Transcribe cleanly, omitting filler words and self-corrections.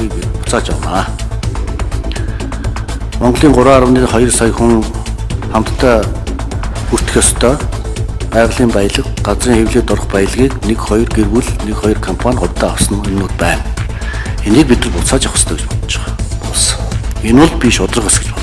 гэдгийг буцааж авнаа. Монголын 3.2 сая хүн хамтдаа бүртгэх ёстой байгалийн баялаг, газрын хэвлэлд орох баялагийг 1-2 гэр бүл, 1-2 компани хувьдаа авсан юмнууд байна. Энийг бид буцааж авах ёстой гэж бодож байгаа. Энэ бол би шударга ус гэж